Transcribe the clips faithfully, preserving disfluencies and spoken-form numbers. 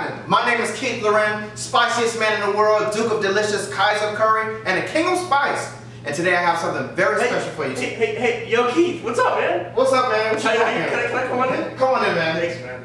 happening? My name is Keith Lorren, spiciest man in the world, Duke of Delicious Kaiser Curry, and the King of Spice. And today I have something very hey, special for you. Hey, hey, hey, yo Keith, what's up, man? What's up, man? What you How, doing how, here? Can I, can I come on in? Come on in, man. Thanks, man.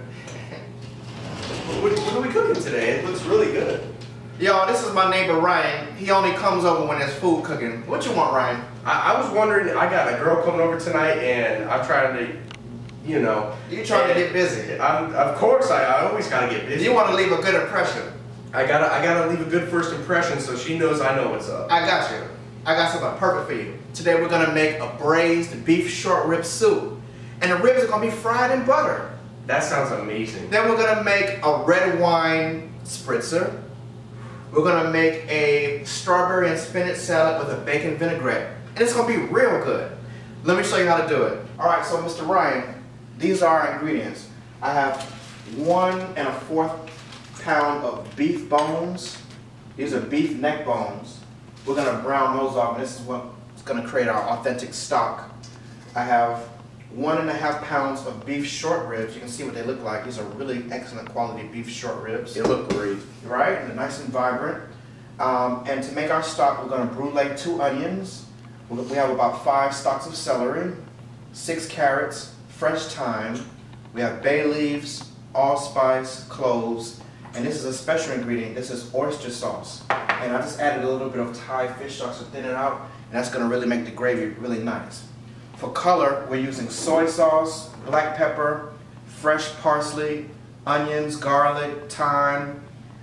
What, what are we cooking today? It looks really good. Yo, this is my neighbor Ryan. He only comes over when there's food cooking. What you want, Ryan? I, I was wondering, I got a girl coming over tonight and I'm trying to, you know. You trying to get busy? I'm, of course, I, I always gotta get busy. You want to leave a good impression. I gotta, I gotta leave a good first impression so she knows I know what's up. I got you. I got something perfect for you. Today we're gonna make a braised beef short rib soup. And the ribs are gonna be fried in butter. That sounds amazing. Then we're gonna make a red wine spritzer. We're gonna make a strawberry and spinach salad with a bacon vinaigrette. And it's gonna be real good. Let me show you how to do it. All right, so Mister Ryan, these are our ingredients. I have one and a fourth pound of beef bones. These are beef neck bones. We're gonna brown those off, and this is what's gonna create our authentic stock. I have one and a half pounds of beef short ribs. You can see what they look like. These are really excellent quality beef short ribs. They look great. Right, and they're nice and vibrant. Um, and to make our stock, we're gonna brulee two onions. We have about five stalks of celery, six carrots, fresh thyme. We have bay leaves, allspice, cloves, and this is a special ingredient. This is oyster sauce. And I just added a little bit of Thai fish sauce to thin it out, and that's gonna really make the gravy really nice. For color, we're using soy sauce, black pepper, fresh parsley, onions, garlic, thyme,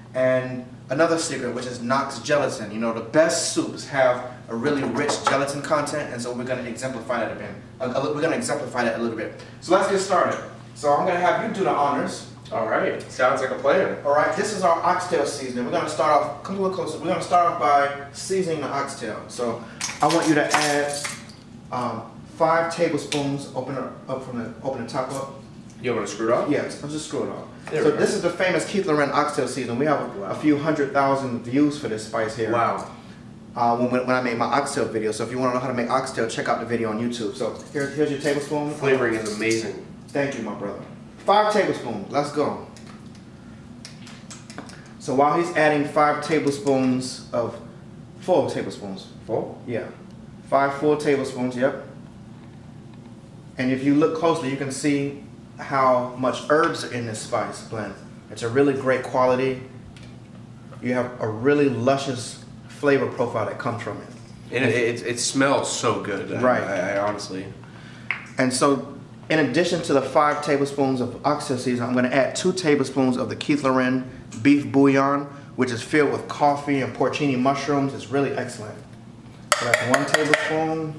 and another secret, which is Knox gelatin. You know, the best soups have a really rich gelatin content, and so we're going to exemplify that a bit. Uh, we're going to exemplify that a little bit. So let's get started. So I'm going to have you do the honors. All right, sounds like a plan. All right, this is our oxtail seasoning. We're going to start off, come a little closer. We're going to start off by seasoning the oxtail. So I want you to add um, five tablespoons. Open it up from the open the top up. You want to screw it off? Yes, I'll just screw it off. There so we go. This is the famous Keith Lorren oxtail seasoning. We have wow. a few hundred thousand views for this spice here. Wow. Uh, when, when I made my oxtail video. So if you want to know how to make oxtail, check out the video on YouTube. So here, here's your tablespoon. Flavoring is amazing. Thank you, my brother. Five tablespoons. Let's go. So while he's adding five tablespoons of, four tablespoons. Full? Yeah. Five full tablespoons, yep. And if you look closely, you can see how much herbs are in this spice blend. It's a really great quality. You have a really luscious flavor profile that comes from it. And it, it, it smells so good. Right. I, I honestly. And so, in addition to the five tablespoons of oxtail seasoning, I'm going to add two tablespoons of the Keith Lorren beef bouillon, which is filled with coffee and porcini mushrooms. It's really excellent. So that's one tablespoon.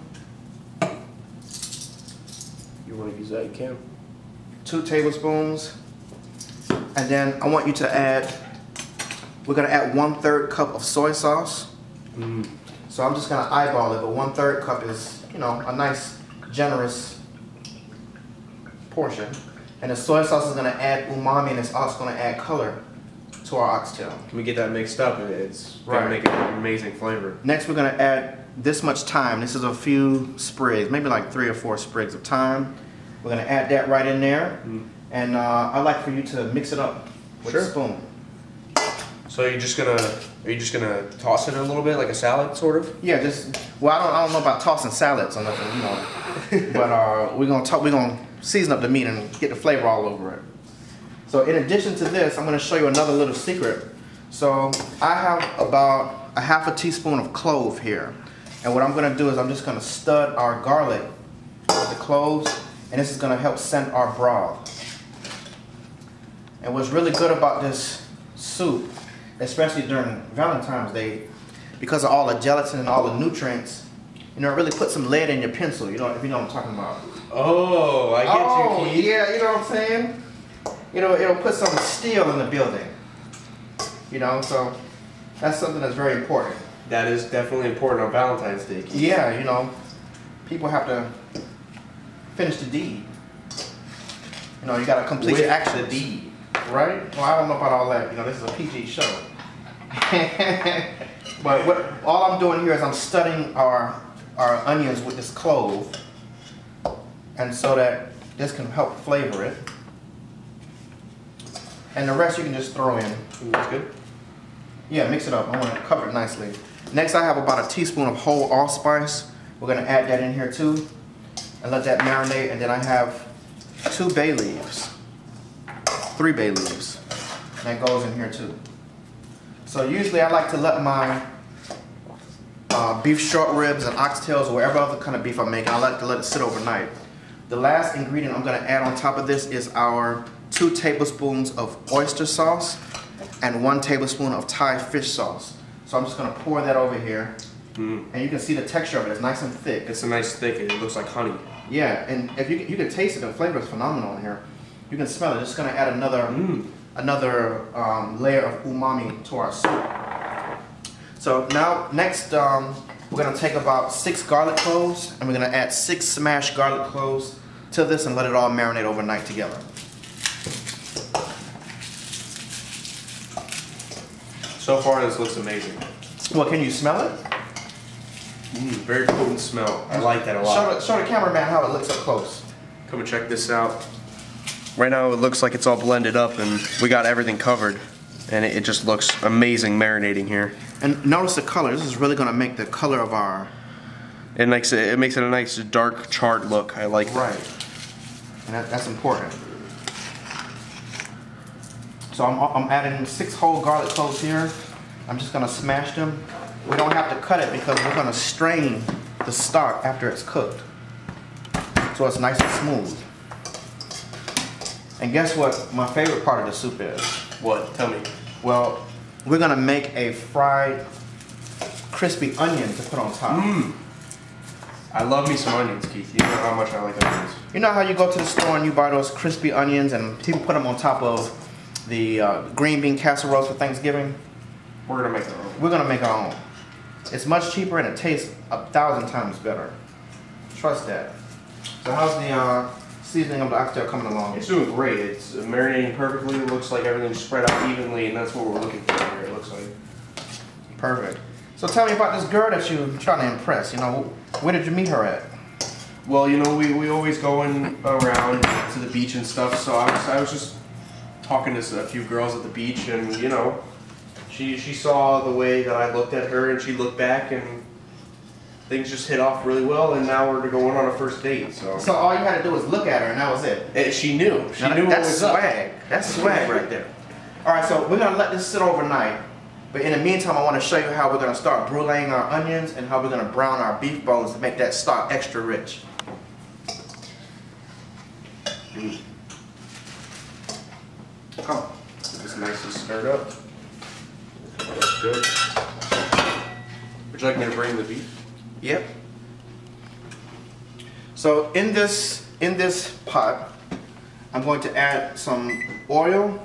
You want to use that? You can. Two tablespoons. And then I want you to add, we're going to add one third cup of soy sauce. Mm. So I'm just going to eyeball it, but one third cup is, you know, a nice, generous portion. And the soy sauce is going to add umami, and it's also going to add color to our oxtail. Can we get that mixed up? It's Right. going to make an amazing flavor. Next, we're going to add this much thyme. This is a few sprigs, maybe like three or four sprigs of thyme. We're going to add that right in there. Mm. And uh, I'd like for you to mix it up with Sure. a spoon. So you're just gonna, are you just gonna toss it a little bit like a salad, sort of? Yeah, just, well, I don't, I don't know about tossing salads or nothing, you know. But uh, we're gonna talk, we're gonna season up the meat and get the flavor all over it. So in addition to this, I'm gonna show you another little secret. So I have about a half a teaspoon of clove here. And what I'm gonna do is I'm just gonna stud our garlic with the cloves, and this is gonna help scent our broth. And what's really good about this soup, especially during Valentine's Day, because of all the gelatin and all the nutrients, you know, it really puts some lead in your pencil, you know, if you know what I'm talking about. Oh, I get oh, you, Keith. Yeah, you know what I'm saying? You know, it'll put some steel in the building. You know, so that's something that's very important. That is definitely important on Valentine's Day, Keith. Yeah, you know, people have to finish the deed. You know, you got to complete With your actions. the deed. Right? Well, I don't know about all that. You know, this is a P G show. But what all I'm doing here is I'm studying our our onions with this clove, and so that this can help flavor it. And the rest you can just throw in. Ooh, that's good. Yeah, mix it up. I want to cover it nicely. Next, I have about a teaspoon of whole allspice. We're gonna add that in here too, and let that marinate. And then I have two bay leaves, three bay leaves. That goes in here too. So usually I like to let my uh, beef short ribs and oxtails or whatever other kind of beef I'm making, I like to let it sit overnight. The last ingredient I'm gonna add on top of this is our two tablespoons of oyster sauce and one tablespoon of Thai fish sauce. So I'm just gonna pour that over here. Mm. And you can see the texture of it. It's nice and thick. It's a nice thick. It looks like honey. Yeah, and if you you can taste it, the flavor is phenomenal in here. You can smell it. It's gonna add another mm. another um, layer of umami to our soup. So now next um, we're gonna take about six garlic cloves and we're gonna add six smashed garlic cloves to this and let it all marinate overnight together. So far this looks amazing. Well, can you smell it? Mm, very potent smell. I like that a lot. Show the, show the cameraman how it looks up close. Come and check this out. Right now it looks like it's all blended up and we got everything covered. And it, it just looks amazing marinating here. And notice the color. This is really going to make the color of our... It makes it, it makes it a nice dark charred look. I like that. Right. And that, that's important. So I'm, I'm adding six whole garlic cloves here. I'm just going to smash them. We don't have to cut it because we're going to strain the stock after it's cooked. So it's nice and smooth. And guess what my favorite part of the soup is? What? Tell me. Well, we're going to make a fried crispy onion to put on top. Mmm. I love me some onions, Keith. You know how much I like onions. You know how you go to the store and you buy those crispy onions and people put them on top of the uh, green bean casseroles for Thanksgiving? We're going to make our own. We're going to make our own. It's much cheaper and it tastes a thousand times better. Trust that. So how's the uh, seasoning of the oxtail coming along? It's doing great. It's marinating perfectly. It looks like everything's spread out evenly, and that's what we're looking for here, it looks like. Perfect. So tell me about this girl that you're trying to impress. You know, where did you meet her at? Well, you know, we, we always going around to the beach and stuff, so I was, I was just talking to a few girls at the beach, and, you know, she, she saw the way that I looked at her, and she looked back, and things just hit off really well, and now we're going on a first date. So So all you had to do was look at her, and that was it. And she knew. She now, knew that's what was swag. up. That's swag right there. All right, so we're gonna let this sit overnight. But in the meantime, I want to show you how we're gonna start bruleeing our onions and how we're gonna brown our beef bones to make that stock extra rich. Mm. Come. Get this nicely stirred up. That's good. Would you like me to bring the beef? Yep. So in this in this pot, I'm going to add some oil.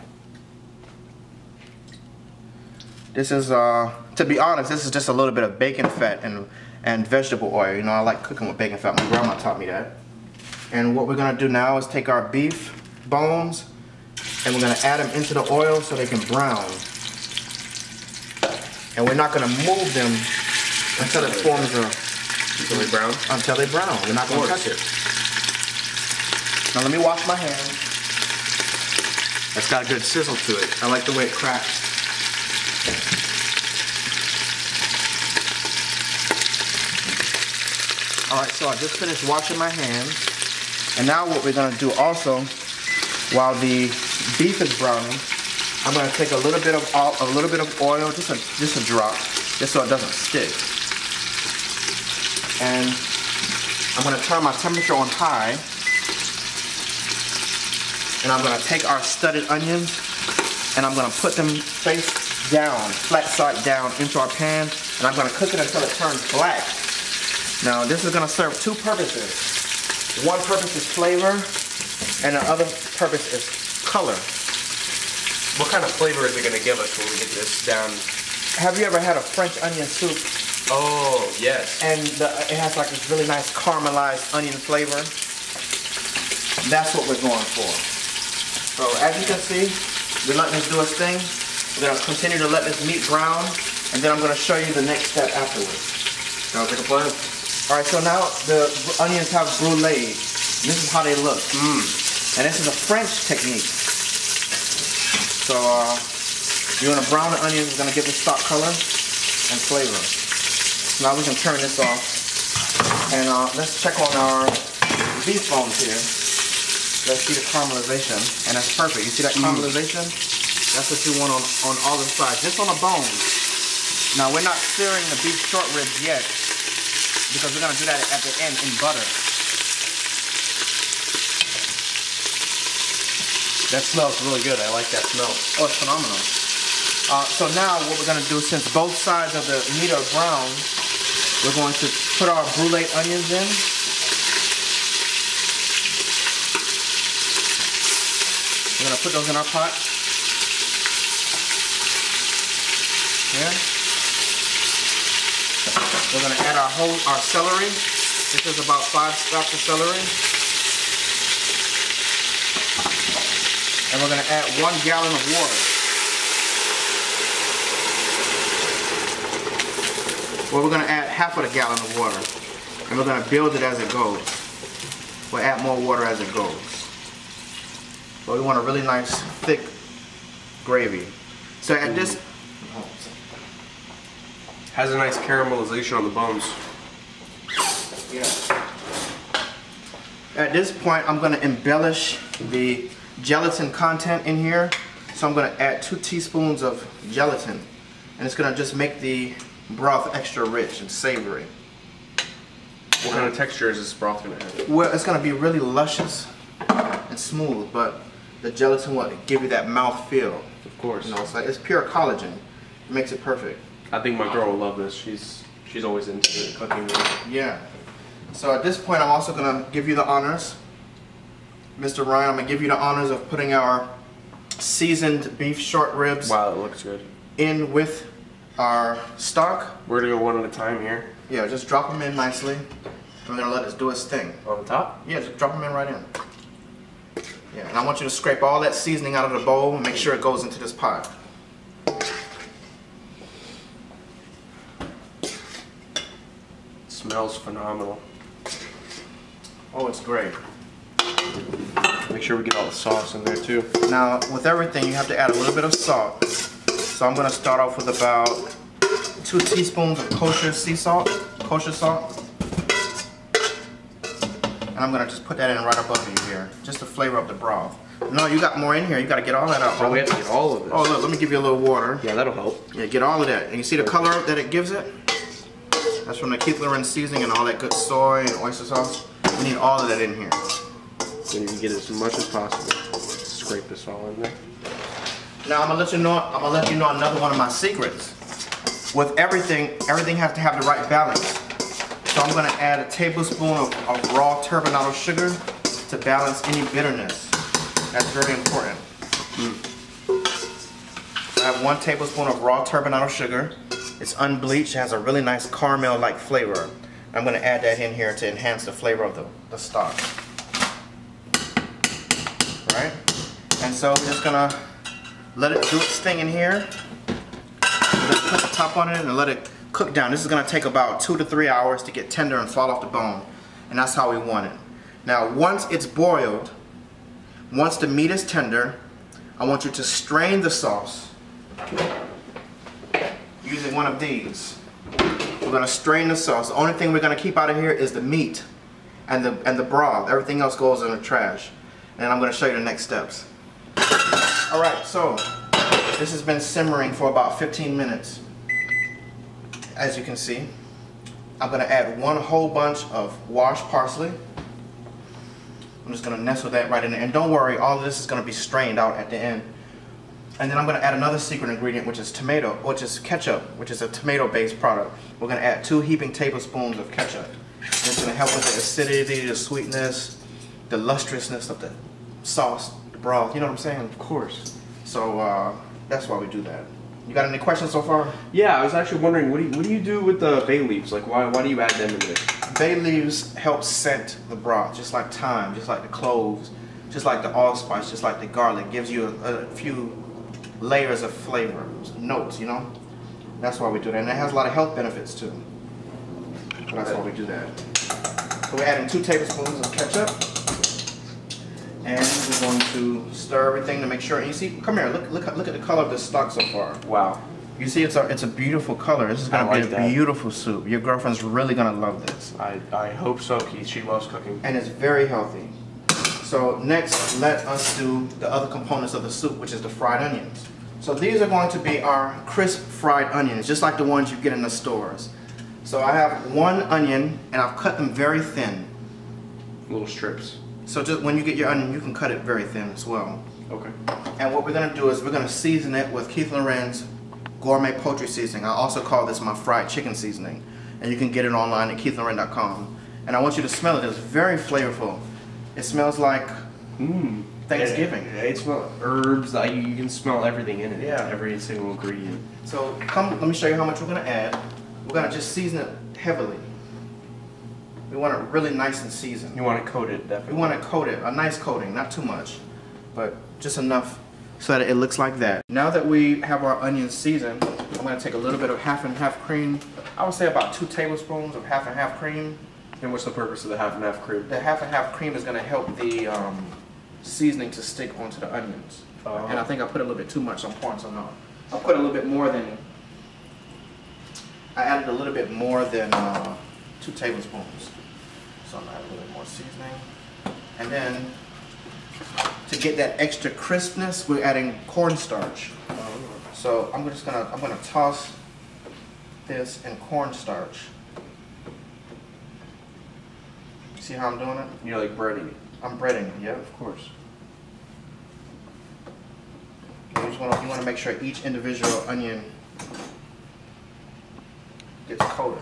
This is, uh, to be honest, this is just a little bit of bacon fat and and vegetable oil. You know, I like cooking with bacon fat. My grandma taught me that. And what we're gonna do now is take our beef bones and we're gonna add them into the oil so they can brown. And we're not gonna move them until it forms a... Until they brown? Until they brown. We're not gonna touch it. Now let me wash my hands. That's got a good sizzle to it. I like the way it cracks. Alright, so I just finished washing my hands. And now what we're gonna do also, while the beef is browning, I'm gonna take a little bit of a little bit of oil, just a just a drop, just so it doesn't stick. And I'm gonna turn my temperature on high. And I'm gonna take our studded onions and I'm gonna put them face down, flat side down into our pan, and I'm gonna cook it until it turns black. Now this is gonna serve two purposes. One purpose is flavor, and the other purpose is color. What kind of flavor is it gonna give us when we get this down? Have you ever had a French onion soup? Oh, yes. And the, it has like this really nice caramelized onion flavor. That's what we're going for. So as you can see, we're letting this do its thing. We're gonna continue to let this meat brown, and then I'm gonna show you the next step afterwards. Sounds like a plan. All right, so now the onions have bruleed. This is how they look. Mm. And this is a French technique. So uh, you want to brown the onions. It's going to give the stock color and flavor. So now we can turn this off. And uh, let's check on our beef bones here. Let's see the caramelization. And that's perfect. You see that caramelization? Mm. That's what you want on, on all the sides. Just on the bones. Now we're not searing the beef short ribs yet, because we're going to do that at the end in butter. That smells really good. I like that smell. Oh, it's phenomenal. Uh, so now what we're going to do, since both sides of the meat are brown, we're going to put our brulee onions in. We're going to put those in our pot. Here. We're going to add our whole our celery. This is about five stalks of celery. And we're going to add one gallon of water. Well, we're going to add half of a gallon of water. And we're going to build it as it goes. We'll add more water as it goes. But we want a really nice, thick gravy. So at this... Has a nice caramelization on the bones. Yeah. At this point, I'm going to embellish the gelatin content in here. So I'm going to add two teaspoons of gelatin. And it's going to just make the broth extra rich and savory. What kind of texture is this broth going to have? Well, it's going to be really luscious and smooth, but the gelatin will give you that mouth feel. Of course. You know, it's like it's pure collagen. It makes it perfect. I think my girl will love this. She's she's always into cooking. Yeah. So at this point, I'm also going to give you the honors. Mister Ryan, I'm going to give you the honors of putting our seasoned beef short ribs. Wow, it looks good. In with our stock. We're going to go one at a time here. Yeah, just drop them in nicely. We're going to let it do its thing. On the top? Yeah, just drop them in right in. Yeah, and I want you to scrape all that seasoning out of the bowl and make sure it goes into this pot. Smells phenomenal. Oh, it's great. Make sure we get all the sauce in there too. Now, with everything, you have to add a little bit of salt. So I'm going to start off with about two teaspoons of kosher sea salt, kosher salt. And I'm going to just put that in right above you here, just to flavor up the broth. No, you got more in here. You got to get all that out. Oh, we have to get all of this. Oh, look, let me give you a little water. Yeah, that'll help. Yeah, get all of that. And you see the color that it gives it? That's from the Lorren seasoning and all that good soy and oyster sauce. We need all of that in here. So you can get as much as possible. Scrape this all in there. Now I'm gonna let you know. I'm gonna let you know another one of my secrets. With everything, everything has to have the right balance. So I'm gonna add a tablespoon of, of raw turbinado sugar to balance any bitterness. That's very important. Mm. So I have one tablespoon of raw turbinado sugar. It's unbleached, it has a really nice caramel-like flavor. I'm going to add that in here to enhance the flavor of the, the stock. Right? And so we're just going to let it do its thing in here. Just put the top on it and let it cook down. This is going to take about two to three hours to get tender and fall off the bone. And that's how we want it. Now once it's boiled, once the meat is tender, I want you to strain the sauce using one of these. We're going to strain the sauce. The only thing we're going to keep out of here is the meat and the and the broth. Everything else goes in the trash. And I'm going to show you the next steps. Alright, so this has been simmering for about fifteen minutes. As you can see, I'm going to add one whole bunch of washed parsley. I'm just going to nestle that right in there. And don't worry, all of this is going to be strained out at the end. And then I'm going to add another secret ingredient, which is tomato, which is ketchup, which is a tomato-based product. We're going to add two heaping tablespoons of ketchup. And it's going to help with the acidity, the sweetness, the lustrousness of the sauce, the broth. You know what I'm saying? Of course. So uh, that's why we do that. You got any questions so far? Yeah, I was actually wondering, what do you, what do you do with the bay leaves? Like, why why do you add them in there? Bay leaves help scent the broth, just like thyme, just like the cloves, just like the allspice, just like the garlic. Gives you a, a few layers of flavor, notes, you know? That's why we do that. And it has a lot of health benefits too. So that's why we do that. So we're adding two tablespoons of ketchup. And we're going to stir everything to make sure. And you see, come here, look, look, look at the color of this stock so far. Wow. You see, it's a, it's a beautiful color. This is gonna I be like a that. beautiful soup. Your girlfriend's really gonna love this. I, I hope so, Keith. She loves cooking. And it's very healthy. So next, let us do the other components of the soup, which is the fried onions. So these are going to be our crisp fried onions, just like the ones you get in the stores. So I have one onion, and I've cut them very thin. Little strips. So just when you get your onion, you can cut it very thin as well. Okay. And what we're gonna do is we're gonna season it with Keith Lorren's gourmet poultry seasoning. I also call this my fried chicken seasoning, and you can get it online at keith loren dot com. And I want you to smell it. It's very flavorful. It smells like Mmm. Thanksgiving. It, it smells herbs. Like you, you can smell everything in it. Yeah. Every single ingredient. So come, let me show you how much we're gonna add. We're gonna just season it heavily. We want it really nice and seasoned. You want it coated, We definitely. want it coated, a nice coating, not too much, but just enough so that it looks like that. Now that we have our onions seasoned, I'm gonna take a little bit of half and half cream. I would say about two tablespoons of half and half cream. And what's the purpose of the half and half cream? The half and half cream is gonna help the um, seasoning to stick onto the onions. Uh-huh. And I think I put a little bit too much, so I'm pouring some out. I'll put a little bit more than, I added a little bit more than uh, two tablespoons. So I'm gonna add a little bit more seasoning. And then, to get that extra crispness, we're adding cornstarch. So I'm just gonna, I'm gonna toss this in cornstarch. See how I'm doing it? You're like breading it. I'm breading it, yeah. Of course. You just want to you want to make sure each individual onion gets coated.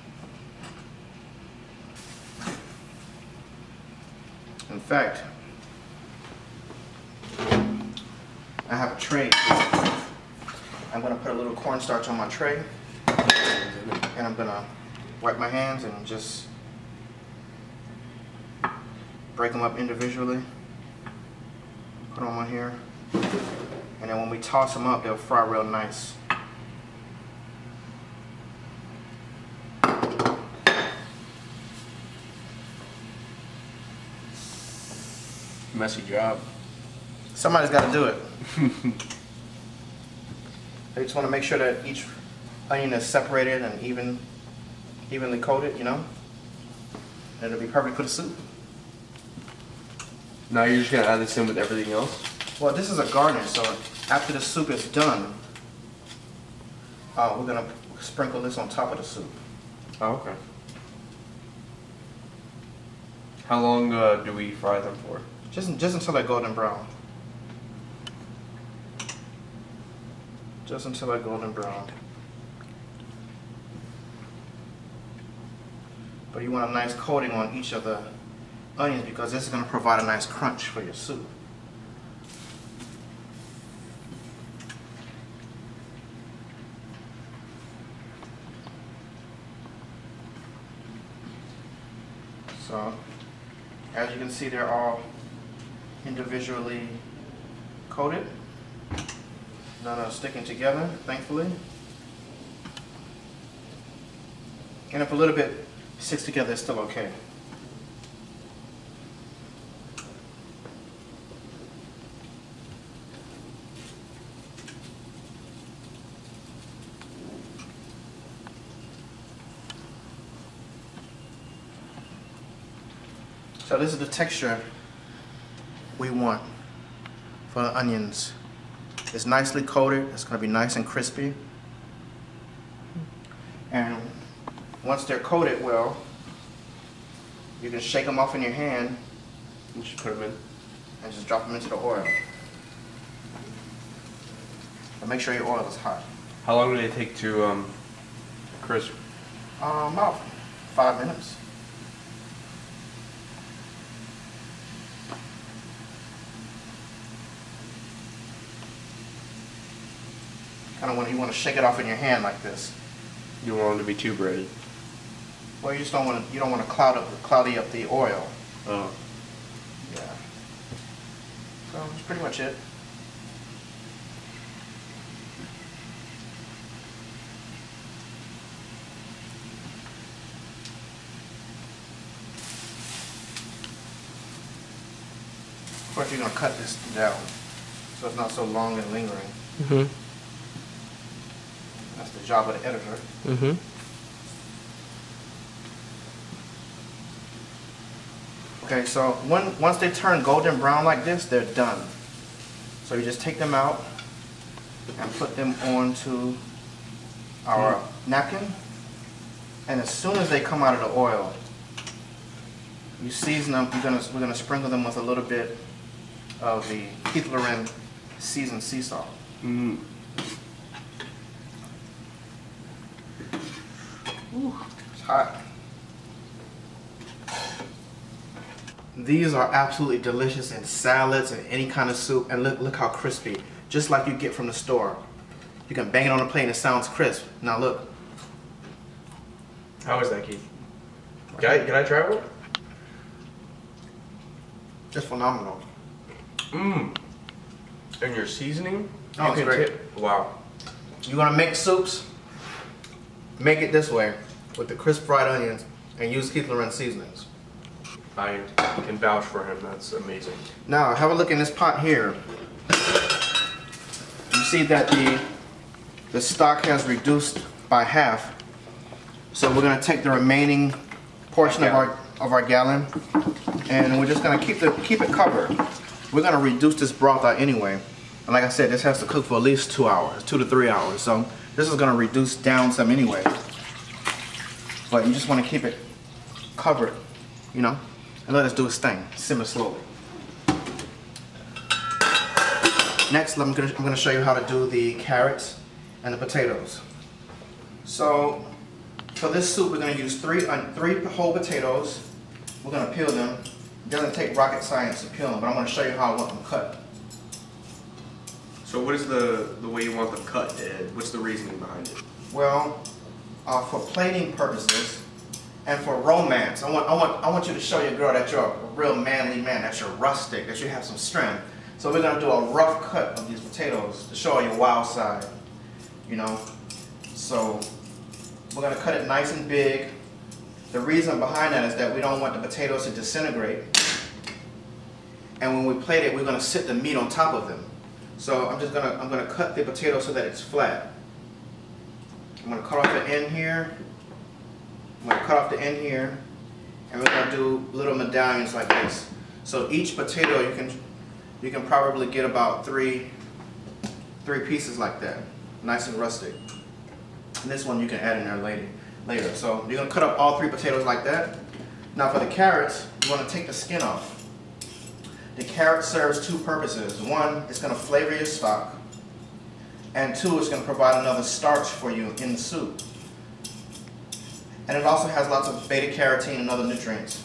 In fact, I have a tray. I'm going to put a little cornstarch on my tray, and I'm going to wipe my hands and just break them up individually. Put them on here. And then when we toss them up, they'll fry real nice. Messy job. Somebody's got to do it. I just want to make sure that each onion is separated and even, evenly coated, you know? And it'll be perfect for the soup. Now you're just gonna add this in with everything else? Well, this is a garnish, so after the soup is done, uh, we're gonna sprinkle this on top of the soup. Oh, okay. How long uh, do we fry them for? Just, just until they're golden brown. Just until they're golden brown. But you want a nice coating on each of the onions because this is going to provide a nice crunch for your soup. So, as you can see, they're all individually coated. None are sticking together, thankfully. And if a little bit sticks together, it's still okay. So this is the texture we want for the onions. It's nicely coated. It's going to be nice and crispy. And once they're coated well, you can shake them off in your hand You should put them in. and just drop them into the oil. But make sure your oil is hot. How long do they take to um, crisp? Um, about five minutes. Kind of when you want to shake it off in your hand like this. You don't want them to be too breaded. Well, you just don't want to. You don't want to cloud up, cloudy up the oil. Oh. Yeah. So that's pretty much it. course, you're gonna cut this down so it's not so long and lingering. Mm-hmm. That's the job of the editor. Mm-hmm. Okay, so when, once they turn golden brown like this, they're done. So you just take them out and put them onto our mm. napkin. And as soon as they come out of the oil, you season them. You're gonna, we're gonna sprinkle them with a little bit of the Keith Lorren seasoned sea salt. Mm. Ooh, it's hot. These are absolutely delicious in salads and any kind of soup. And look, look how crispy, just like you get from the store. You can bang it on a plate and it sounds crisp. Now look. How is that, Keith? Can I, can I try one? Just phenomenal. Mmm. And your seasoning? Oh, it's great. Wow. You want to make soups? Make it this way with the crisp fried onions and use Keith Lorren seasonings. I can vouch for him. That's amazing. Now have a look in this pot here. You see that the the stock has reduced by half. So we're going to take the remaining portion of our of our gallon, and we're just going to keep the keep it covered. We're going to reduce this broth out anyway. And like I said, this has to cook for at least two hours, two to three hours. So this is going to reduce down some anyway. But you just want to keep it covered, you know, and let us do its thing. Simmer slowly. Next, I'm going to, I'm going to show you how to do the carrots and the potatoes. So for this soup, we're going to use three, uh, three whole potatoes. We're going to peel them. It doesn't take rocket science to peel them, but I'm going to show you how I want them cut. So what is the, the way you want them cut, Ed? What's the reasoning behind it? Well, uh, for plating purposes and for romance, I want, I, want, I want you to show your girl that you're a real manly man, that you're rustic, that you have some strength. So we're going to do a rough cut of these potatoes to show your wild side, you know. So we're going to cut it nice and big. The reason behind that is that we don't want the potatoes to disintegrate. And when we plate it, we're going to sit the meat on top of them. So I'm just going to I'm going to cut the potato so that it's flat. I'm going to cut off the end here. I'm going to cut off the end here, and we're going to do little medallions like this. So each potato you can you can probably get about three three pieces like that, nice and rustic. And this one you can add in there later. Later. So you're going to cut up all three potatoes like that. Now for the carrots, you want to take the skin off. The carrot serves two purposes. One, it's going to flavor your stock. And two, it's going to provide another starch for you in the soup. And it also has lots of beta carotene and other nutrients.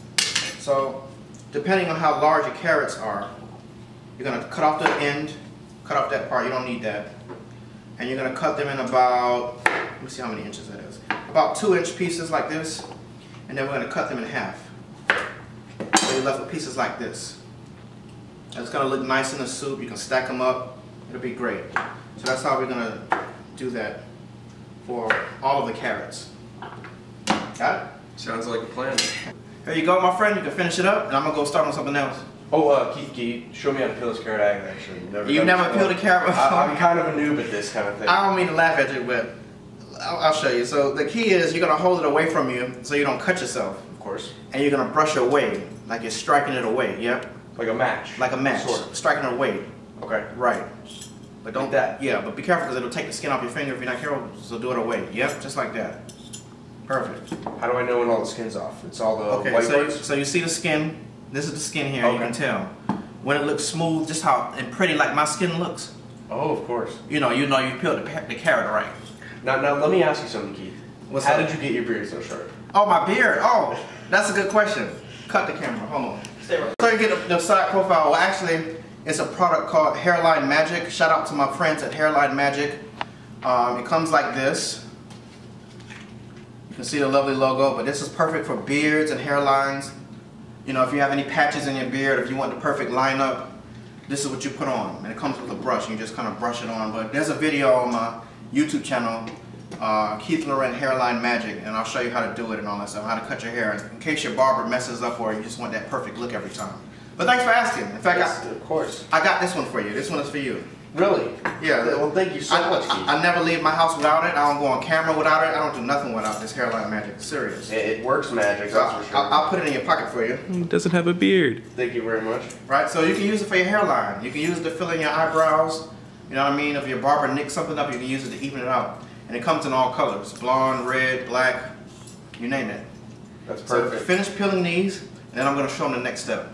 So depending on how large your carrots are, you're going to cut off the end, cut off that part, you don't need that. And you're going to cut them in about, let me see how many inches that is. About two inch pieces like this. And then we're going to cut them in half. So you're left with pieces like this. And it's going to look nice in the soup. You can stack them up. It'll be great. So that's how we're going to do that for all of the carrots. Got it? Sounds like a plan. There you go, my friend. You can finish it up, and I'm going to go start on something else. Oh, uh, Keith, Keith, show me how to peel this carrot. I haven't actually never You've never peeled a carrot before? I, I'm kind of a noob at this kind of thing. I don't mean to laugh at you, but I'll, I'll show you. So the key is you're going to hold it away from you so you don't cut yourself. Of course. And you're going to brush it away, like you're striking it away, yep? Like a match. Like a match. Sort of. Striking it away. Okay. Right. But don't like that. Yeah, but be careful because it'll take the skin off your finger if you're not careful, so do it away. Yep, just like that. Perfect. How do I know when all the skin's off? It's all the okay, white so you, parts? so you see the skin. This is the skin here, okay. You can tell. When it looks smooth, just how and pretty like my skin looks. Oh, of course. You know, you know you peeled the, the carrot right. Now, now let me ask you something, Keith. What's How up? did you get your beard so short? Oh, my beard. Oh, that's a good question. Cut the camera. Hold on. Stay right. So you get the, the side profile. Well, actually, it's a product called Hairline Magic. Shout out to my friends at Hairline Magic. Um, it comes like this. You can see the lovely logo, but this is perfect for beards and hairlines. You know, if you have any patches in your beard, if you want the perfect lineup, this is what you put on. And it comes with a brush. You just kind of brush it on. But there's a video on my YouTube channel, uh, Keith Lorren Hairline Magic, and I'll show you how to do it and all that stuff, how to cut your hair, in case your barber messes up or you just want that perfect look every time. But thanks for asking. In fact, Yes, I, of course. I got this one for you. This one is for you. Really? Yeah. Well, thank you so I, much, Keith. I, I never leave my house without it. I don't go on camera without it. I don't do nothing without this hairline magic. Serious. It, it works magic, So that's for sure. I'll, I'll put it in your pocket for you. He doesn't have a beard. Thank you very much. Right? So you can use it for your hairline. You can use it to fill in your eyebrows. You know what I mean? If your barber nicks something up, you can use it to even it out. And it comes in all colors. Blonde, red, black, you name it. That's So perfect. finish peeling these, and then I'm going to show them the next step.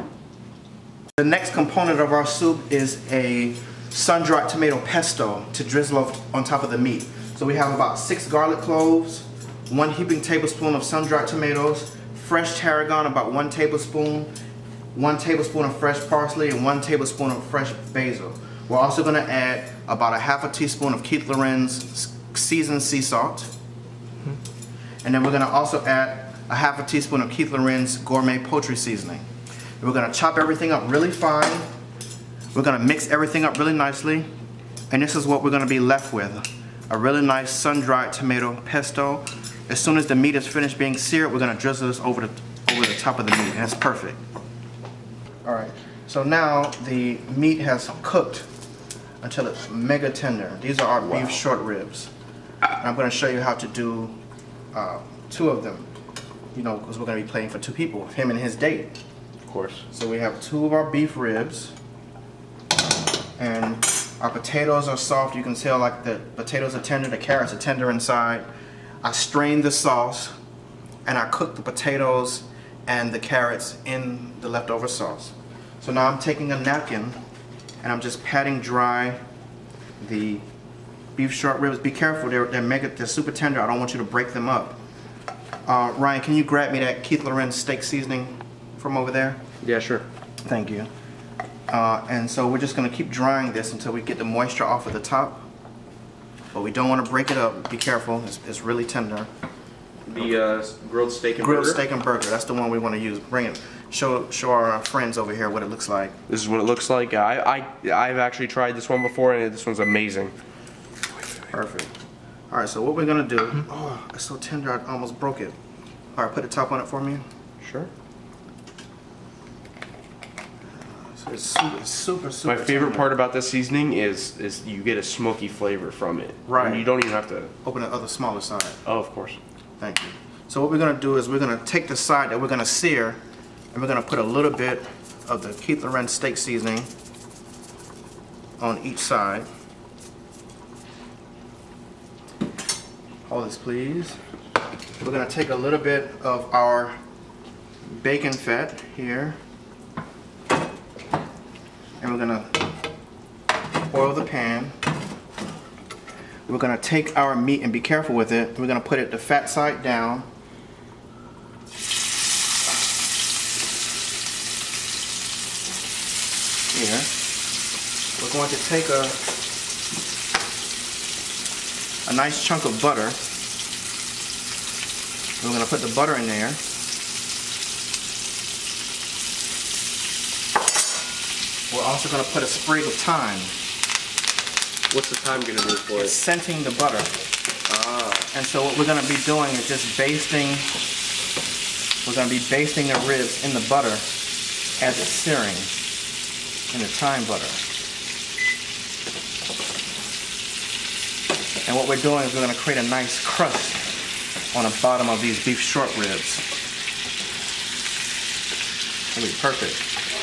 The next component of our soup is a sun-dried tomato pesto to drizzle off on top of the meat. So we have about six garlic cloves, one heaping tablespoon of sun-dried tomatoes, fresh tarragon about one tablespoon, one tablespoon of fresh parsley, and one tablespoon of fresh basil. We're also going to add about a half a teaspoon of Keith Lorren's seasoned sea salt. And then we're going to also add a half a teaspoon of Keith Lorren's gourmet poultry seasoning. We're going to chop everything up really fine. We're going to mix everything up really nicely. And this is what we're going to be left with. A really nice sun-dried tomato pesto. As soon as the meat is finished being seared, we're going to drizzle this over the, over the top of the meat. And that's perfect. Alright, so now the meat has cooked until it's mega tender. These are our Wow. beef short ribs. And I'm going to show you how to do uh, two of them. You know, because we're going to be playing for two people, him and his date. Of course. So we have two of our beef ribs, and our potatoes are soft. You can tell like the potatoes are tender, the carrots are tender inside. I strained the sauce, and I cooked the potatoes and the carrots in the leftover sauce. So now I'm taking a napkin, and I'm just patting dry the beef short ribs. Be careful, they're, they're, mega, they're super tender. I don't want you to break them up. Uh, Ryan, can you grab me that Keith Lorren steak seasoning from over there? Yeah, sure. Thank you. Uh, and so we're just going to keep drying this until we get the moisture off of the top. But we don't want to break it up. Be careful. It's, it's really tender. The uh, grilled steak and Grilled burger? steak and burger. That's the one we want to use. Bring it. Show show our friends over here what it looks like. This is what it looks like. I, I, I've actually tried this one before, and this one's amazing. Perfect. All right. So what we're going to do. Oh, it's so tender. I almost broke it. All right. Put the top on it for me. Sure. So it's super, super, super My favorite tender. part about this seasoning is is you get a smoky flavor from it. Right. And you don't even have to. Open the other smaller side. Oh, of course. Thank you. So what we're going to do is we're going to take the side that we're going to sear, and we're going to put a little bit of the Keith Lorren steak seasoning on each side. Hold this, please. We're going to take a little bit of our bacon fat here, and we're going to oil the pan. We're going to take our meat, and be careful with it. We're going to put it the fat side down. Here. We're going to take a, a nice chunk of butter. We're going to put the butter in there. We're also going to put a sprig of thyme. What's the time going to do for It's it? scenting the butter. Ah. And so what we're going to be doing is just basting, we're going to be basting the ribs in the butter as it's searing in the thyme butter. And what we're doing is we're going to create a nice crust on the bottom of these beef short ribs. It'll be perfect.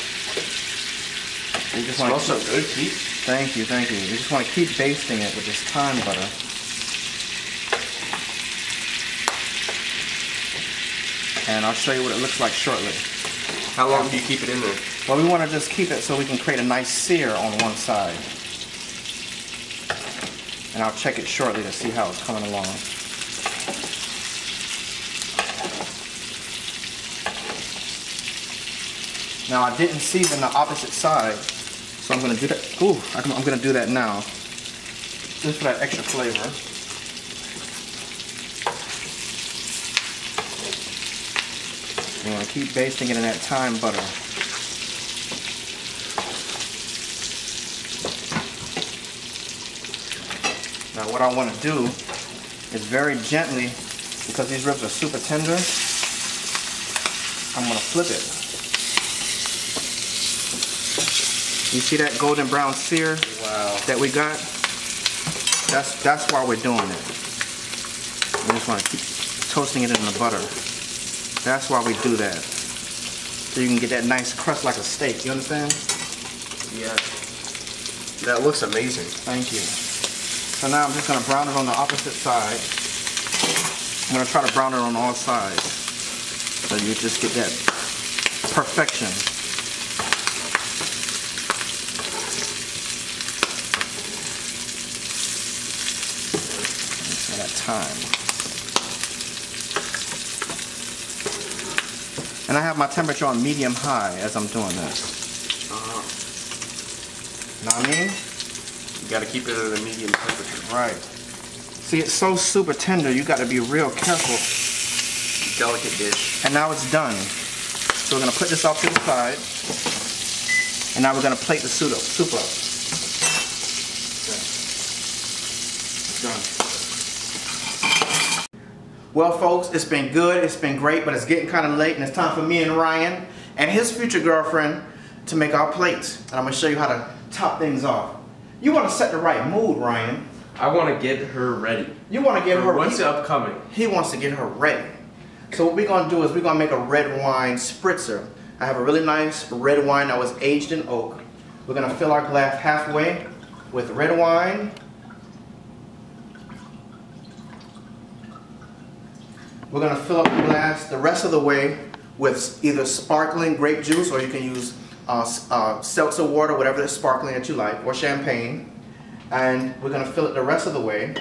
You just It want smells to so good, Keith. Thank you, thank you. You just want to keep basting it with this thyme butter. And I'll show you what it looks like shortly. How long do you keep it in there? Well, we want to just keep it so we can create a nice sear on one side. And I'll check it shortly to see how it's coming along. Now I didn't season the opposite side, so I'm going to do that. Ooh, I'm going to do that now, just for that extra flavor. You want to keep basting it in that thyme butter. Now what I want to do is very gently, because these ribs are super tender, I'm going to flip it. You see that golden brown sear Wow. that we got? That's that's why we're doing it. We just want to keep toasting it in the butter. That's why we do that. So you can get that nice crust like a steak. You understand? Yeah. That looks amazing. Thank you. So now I'm just going to brown it on the opposite side. I'm going to try to brown it on all sides. So you just get that perfection. So that time. And I have my temperature on medium high as I'm doing this. Uh-huh. Know what I mean? You gotta keep it at a medium temperature. Right. See, it's so super tender, you gotta be real careful. Delicate dish. And now it's done. So we're gonna put this off to the side. And now we're gonna plate the soup up. Soup up. It's done. Well, folks, it's been good, it's been great, but it's getting kind of late, and it's time for me and Ryan and his future girlfriend to make our plates. And I'm gonna show you how to top things off. You want to set the right mood, Ryan. I want to get her ready. You want to get her What's he, upcoming? He wants to get her ready. So what we're going to do is we're going to make a red wine spritzer. I have a really nice red wine that was aged in oak. We're going to fill our glass halfway with red wine. We're going to fill up the glass the rest of the way with either sparkling grape juice, or you can use uh, uh, seltzer water, whatever the sparkling that you like, or champagne. And we're going to fill it the rest of the way.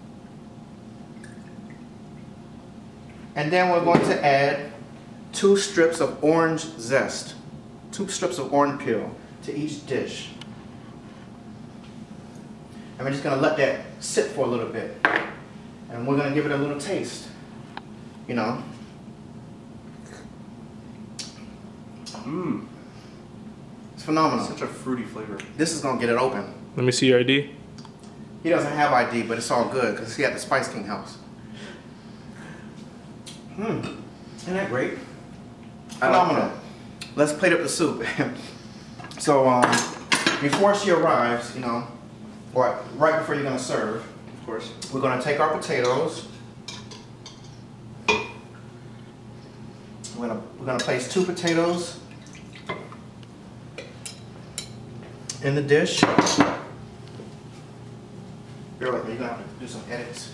And then we're going to add two strips of orange zest, two strips of orange peel to each dish. And we're just going to let that sit for a little bit. And we're going to give it a little taste, you know. Mmm. It's phenomenal. Such a fruity flavor. This is going to get it open. Let me see your I D. He doesn't have I D, but it's all good because he at the Spice King house. Hmm. Isn't that great? Phenomenal. Like Let's plate up the soup. So, um, before she arrives, you know, or right before you're going to serve, of course, we're going to take our potatoes. We're going to, we're going to place two potatoes in the dish. Bear with me, you're going to have to do some edits.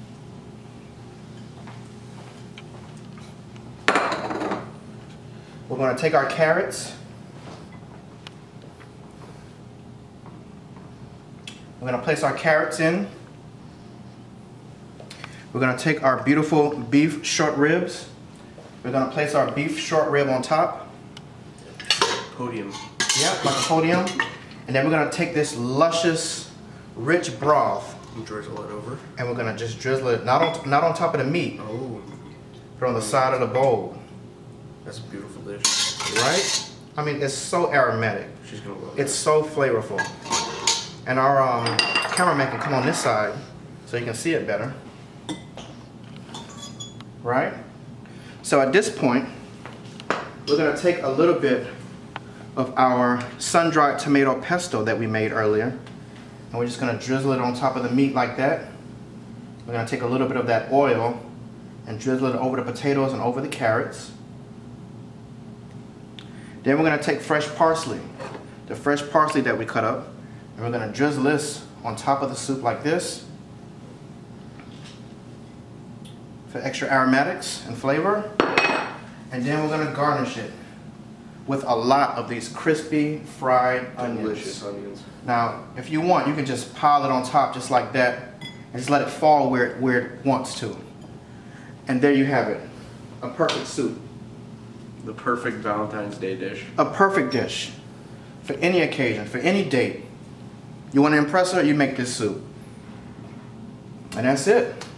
We're going to take our carrots. We're going to place our carrots in. We're going to take our beautiful beef short ribs. We're going to place our beef short rib on top. podium. Yeah, like a podium. And then we're going to take this luscious, rich broth. And drizzle it over. And we're going to just drizzle it, not on, not on top of the meat, Oh. but on the side of the bowl. That's a beautiful dish. Right? I mean, it's so aromatic. She's going to love It's so flavorful. And our um, cameraman can come on this side so you can see it better. Right? So at this point, we're going to take a little bit of our sun-dried tomato pesto that we made earlier. And we're just going to drizzle it on top of the meat like that. We're going to take a little bit of that oil and drizzle it over the potatoes and over the carrots. Then we're going to take fresh parsley, the fresh parsley that we cut up, and we're going to drizzle this on top of the soup like this for extra aromatics and flavor. And then we're going to garnish it with a lot of these crispy fried onions. Delicious onions. Now, if you want, you can just pile it on top just like that and just let it fall where it, where it wants to. And there you have it, a perfect soup. The perfect Valentine's Day dish. A perfect dish for any occasion, for any date. You want to impress her, you make this soup. And that's it.